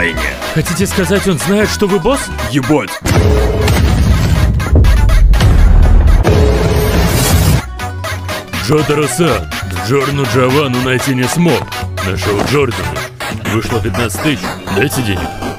настроение. Хотите сказать, он знает, что вы босс? Ебать. Джотаро-сан, Джорну Джованну найти не смог. Нашел Джордана. Вышло 15 тысяч. Дайте денег.